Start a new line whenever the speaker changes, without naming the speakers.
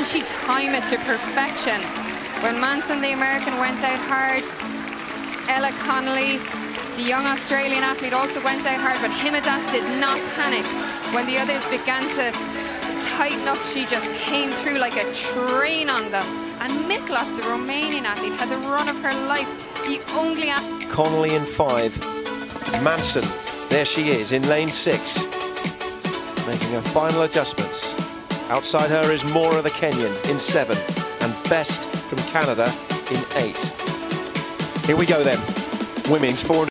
She timed it to perfection. When Manson, the American, went out hard, Ella Connolly, the young Australian athlete, also went out hard, but Himadas did not panic. When the others began to tighten up, she just came through like a train on them. And Miklos, the Romanian athlete, had the run of her life. The only athlete.
Connolly in 5. Manson, there she is in lane 6, making her final adjustments. Outside her is Mora, the Kenyan, in 7, and Best from Canada in 8. Here we go then. Women's 400.